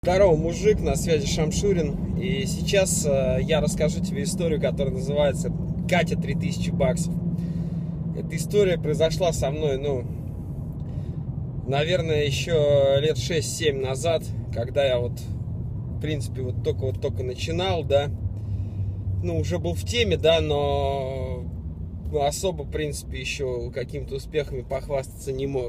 Здорово, мужик, на связи Шамшурин. И сейчас я расскажу тебе историю, которая называется «Катя 3000 баксов». Эта история произошла со мной, наверное, еще лет 6-7 назад, когда я в принципе, только начинал, да. Уже был в теме, да, но особо, в принципе, еще какими-то успехами похвастаться не мог.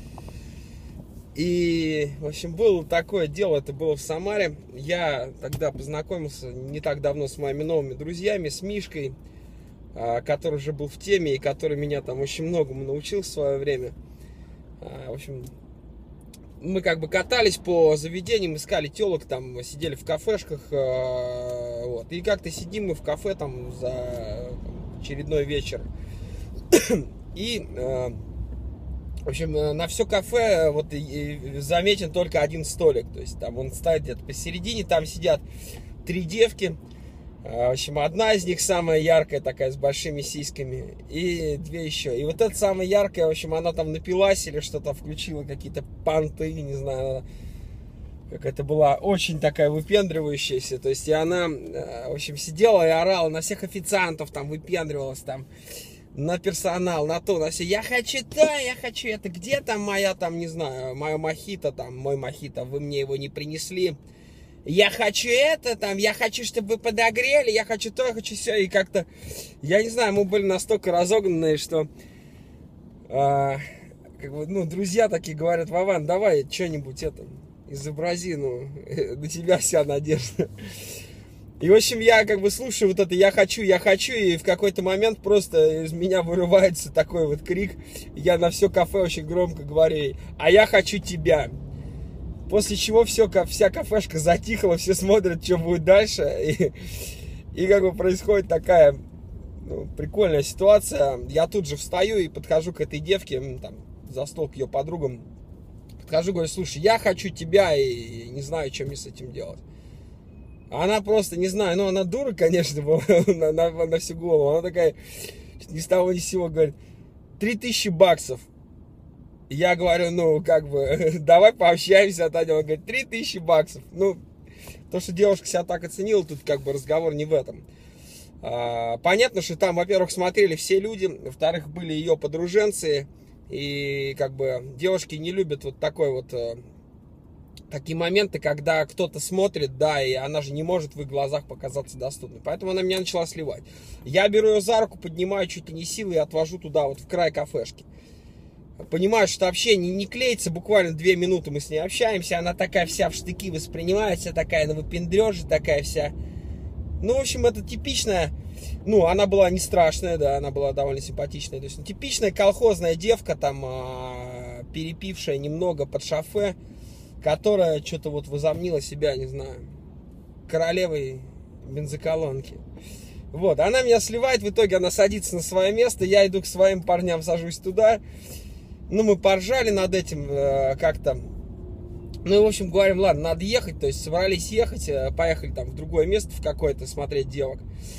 И, в общем, было такое дело, это было в Самаре. Я тогда познакомился не так давно с моими новыми друзьями, с Мишкой, который уже был в теме и который меня там очень многому научил в свое время. В общем, мы как бы катались по заведениям, искали телок, там сидели в кафешках, и как-то сидим мы в кафе там за очередной вечер. И в общем, на все кафе заметен только один столик. То есть там он стоит где-то посередине, там сидят 3 девки. В общем, одна из них самая яркая, такая, с большими сиськами, и 2 еще. И вот эта самая яркая, в общем, она там напилась или что-то, включила какие-то понты, не знаю, как это была, очень такая выпендривающаяся. То есть и она, в общем, сидела и орала на всех официантов, там выпендривалась, там, на персонал, на то, на все. Я хочу то, я хочу это. Где там моя, там, не знаю, мое мохито, там, мой мохито, вы мне его не принесли. Я хочу это, там, я хочу, чтобы вы подогрели, я хочу то, я хочу все. И как-то, я не знаю, мы были настолько разогнанные, что, друзья такие говорят: Вован, давай что-нибудь изобрази, на тебя вся надежда. И, в общем, я слушаю вот это я хочу, и в какой-то момент просто из меня вырывается такой вот крик. Я на все кафе очень громко говорю ей: а я хочу тебя. После чего вся кафешка затихла, все смотрят, что будет дальше. И происходит такая прикольная ситуация. Я тут же встаю и подхожу к этой девке, там, за стол к ее подругам. Подхожу, говорю: слушай, я хочу тебя, и не знаю, что мне с этим делать. Она просто, не знаю, она дура, конечно, была на всю голову. Она такая, ни с того ни с сего, говорит: 3000 баксов. Я говорю: давай пообщаемся. Она говорит: 3000 баксов. То, что девушка себя так оценила, тут разговор не в этом. Понятно, что там, во-первых, смотрели все люди, во-вторых, были ее подруженцы, и девушки не любят такие моменты, когда кто-то смотрит, да, и она же не может в их глазах показаться доступной. Поэтому она меня начала сливать. Я беру ее за руку, поднимаю чуть ли не силой и отвожу туда, в край кафешки. Понимаю, что общение не клеится, буквально 2 минуты мы с ней общаемся, она такая вся в штыки воспринимается, такая на выпендрёже, такая вся. В общем, это типичная, она была не страшная, да, она была довольно симпатичная. То есть типичная колхозная девка, там, перепившая немного под шофе, которая что-то возомнила себя, не знаю, королевой бензоколонки. Она меня сливает, в итоге она садится на свое место, я иду к своим парням, сажусь туда. Мы поржали над этим как-то. В общем, говорим: ладно, надо ехать. То есть собрались ехать, поехали там в другое место, в какое-то, смотреть девок.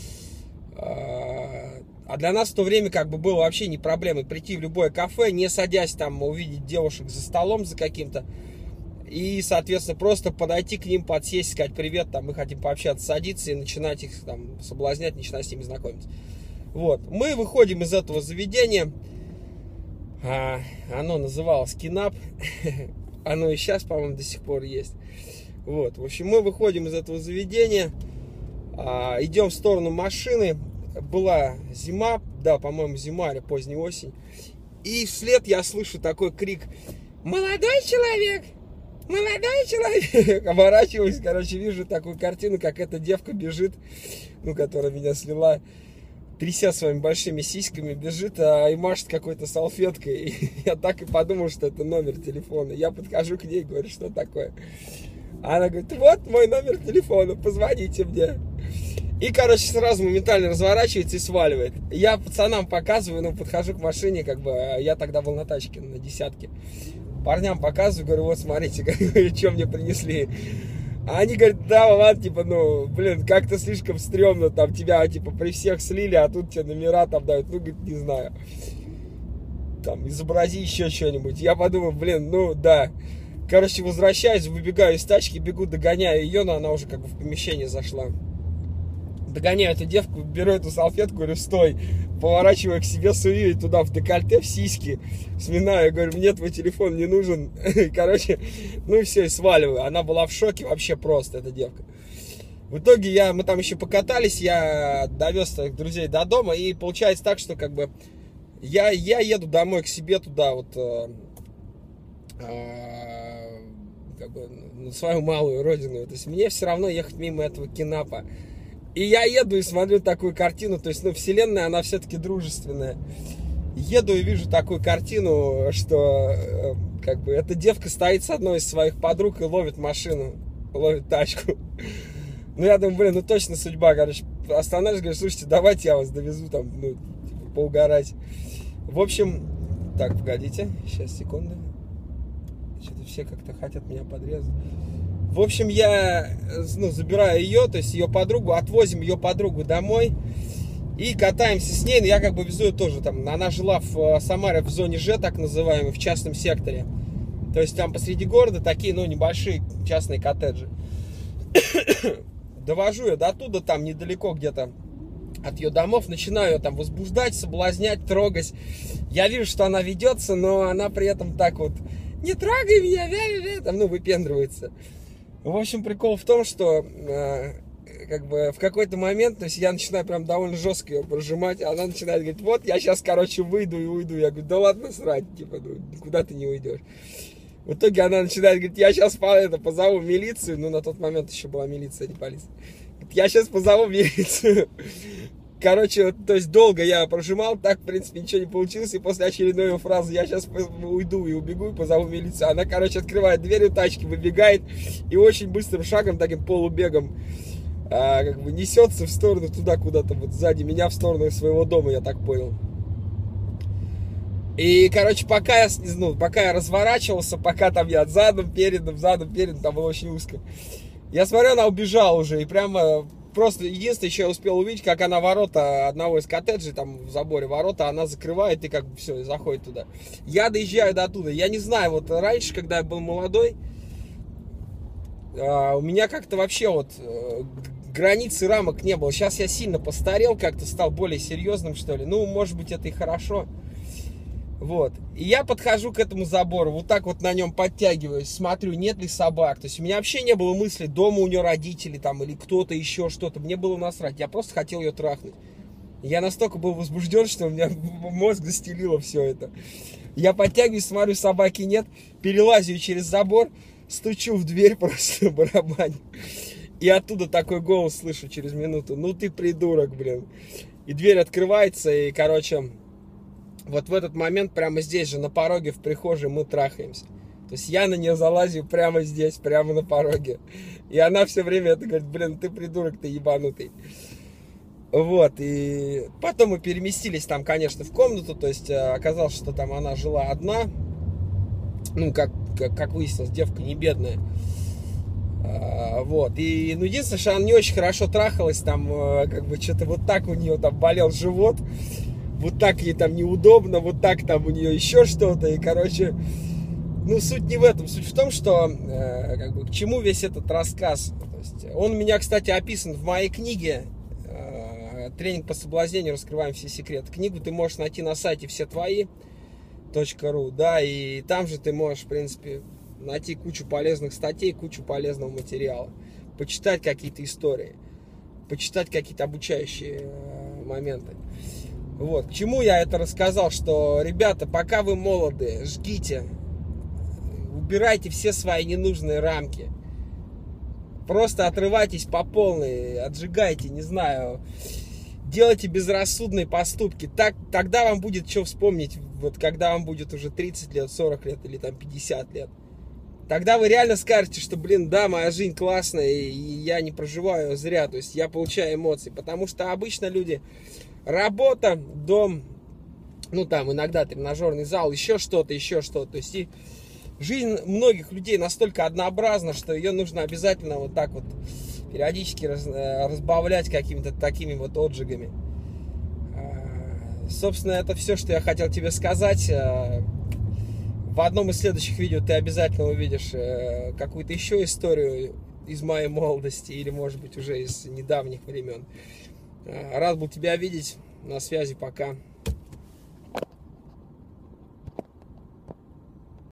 А для нас в то время было вообще не проблемой прийти в любое кафе, не садясь там, увидеть девушек за столом за каким-то. И, соответственно, просто подойти к ним, подсесть, сказать: привет, там, мы хотим пообщаться, садиться и начинать их там соблазнять, начинать с ними знакомиться. Мы выходим из этого заведения. Оно называлось Кинап. Оно и сейчас, по-моему, до сих пор есть. В общем, мы выходим из этого заведения, идем в сторону машины. Была зима, да, по-моему, зима или поздняя осень. И вслед я слышу такой крик: молодой человек! Молодой человек! Оборачиваюсь, вижу такую картину, как эта девка бежит, которая меня слила, тряся своими большими сиськами, бежит и машет какой-то салфеткой. И я так и подумал, что это номер телефона. Я подхожу к ней, говорю: что такое? Она говорит: вот мой номер телефона, позвоните мне. И, сразу моментально разворачивается и сваливает. Я пацанам показываю, подхожу к машине, я тогда был на тачке, на 10-ке. Парням показываю, говорю: вот смотрите, что мне принесли. А они говорят: да, ладно, как-то слишком стрёмно, там тебя, при всех слили, а тут тебе номера там дают, не знаю. Там, изобрази еще что-нибудь. Я подумал: да. Короче, возвращаюсь, выбегаю из тачки, бегу, догоняю ее, но она уже как бы в помещение зашла. Догоняю эту девку, беру эту салфетку, говорю, стой. Поворачиваю к себе, сую ей туда в декольте, в сиськи. Сминаю, говорю, мне твой телефон не нужен. Короче, ну и все, и сваливаю. Она была в шоке вообще просто, эта девка. В итоге мы там еще покатались, я довез своих друзей до дома. И получается так, что как бы я еду домой к себе туда, вот как бы на свою малую родину. То есть мне все равно ехать мимо этого кинапа. И я еду и смотрю такую картину, то есть, ну, вселенная, она все-таки дружественная. Еду и вижу такую картину, что, как бы, эта девка стоит с одной из своих подруг и ловит машину, ловит тачку. Ну, я думаю, блин, ну, точно судьба, короче. Останавливаюсь, говорю, слушайте, давайте я вас довезу, там, ну, типа, поугарать. В общем, так, погодите, сейчас, секунду. Что-то все как-то хотят меня подрезать. В общем, я, ну, забираю ее, то есть ее подругу, отвозим ее подругу домой и катаемся с ней. Но я как бы везу ее тоже там. Она жила в Самаре в зоне Ж, так называемой, в частном секторе. То есть там посреди города такие, ну, небольшие частные коттеджи. Довожу ее до оттуда, там недалеко где-то от ее домов, начинаю ее там возбуждать, соблазнять, трогать. Я вижу, что она ведется, но она при этом так вот: не трогай меня, там, ну, выпендривается. В общем, прикол в том, что как бы в какой-то момент, то есть я начинаю прям довольно жестко ее прожимать, а она начинает говорить: вот я сейчас, короче, выйду и уйду. Я говорю: да ладно, срать, типа, ну, куда ты не уйдешь. В итоге она начинает говорить: я сейчас позову милицию. Ну, на тот момент еще была милиция, а не полиция. Говорит: я сейчас позову милицию. Короче, то есть долго я прожимал, так, в принципе, ничего не получилось. И после очередной его фразы: я сейчас уйду и убегу, и позову милицию, она, короче, открывает дверь у тачки, выбегает и очень быстрым шагом, таким полубегом, как бы несется в сторону туда, куда-то вот сзади меня, в сторону своего дома, я так понял. И, короче, пока я разворачивался, пока там я задом, передом, там было очень узко, я смотрю, она убежала уже, и прямо... Просто единственное, что я успел увидеть, как она ворота одного из коттеджей, там в заборе ворота, она закрывает и как бы все, и заходит туда. Я доезжаю до оттуда. Я не знаю, вот раньше, когда я был молодой, у меня как-то вообще вот границ и рамок не было. Сейчас я сильно постарел, как-то стал более серьезным, что ли. Ну, может быть, это и хорошо. Вот. И я подхожу к этому забору, вот так вот на нем подтягиваюсь, смотрю, нет ли собак. То есть у меня вообще не было мысли, дома у нее родители там или кто-то еще что-то. Мне было насрать, я просто хотел ее трахнуть. Я настолько был возбужден, что у меня мозг застелило все это. Я подтягиваюсь, смотрю, собаки нет, перелазю через забор, стучу в дверь просто барабаню. И оттуда такой голос слышу через минуту: ну ты придурок, блин. И дверь открывается, и, короче... Вот в этот момент, прямо здесь же, на пороге в прихожей, мы трахаемся. То есть я на нее залазю прямо здесь, прямо на пороге. И она все время это говорит: блин, ты придурок, ты ебанутый. Вот, и потом мы переместились там, конечно, в комнату. То есть оказалось, что там она жила одна. Ну, как выяснилось, девка не бедная. Вот, и, ну, единственное, что она не очень хорошо трахалась. Там, как бы, что-то вот так у нее там болел живот. Вот так ей там неудобно, вот так там у нее еще что-то. И, короче, ну, суть не в этом. Суть в том, что, как бы, к чему весь этот рассказ. То есть, он у меня, кстати, описан в моей книге «Тренинг по соблазнению. Раскрываем все секреты». Книгу ты можешь найти на сайте всетвои.ру, да, и там же ты можешь, в принципе, найти кучу полезных статей, кучу полезного материала, почитать какие-то истории, почитать какие-то обучающие моменты. Вот, к чему я это рассказал, что, ребята, пока вы молоды, жгите, убирайте все свои ненужные рамки, просто отрывайтесь по полной, отжигайте, не знаю, делайте безрассудные поступки, тогда вам будет что вспомнить, вот когда вам будет уже 30 лет, 40 лет или там 50 лет. Тогда вы реально скажете, что, блин, да, моя жизнь классная, и я не проживаю ее зря, то есть я получаю эмоции, потому что обычно люди... Работа, дом, ну там иногда тренажерный зал, еще что-то. То есть и жизнь многих людей настолько однообразна, что ее нужно обязательно вот так вот периодически разбавлять какими-то такими вот отжигами. Собственно, это все, что я хотел тебе сказать. В одном из следующих видео ты обязательно увидишь какую-то еще историю из моей молодости или, может быть, уже из недавних времен. Рад был тебя видеть. На связи, пока.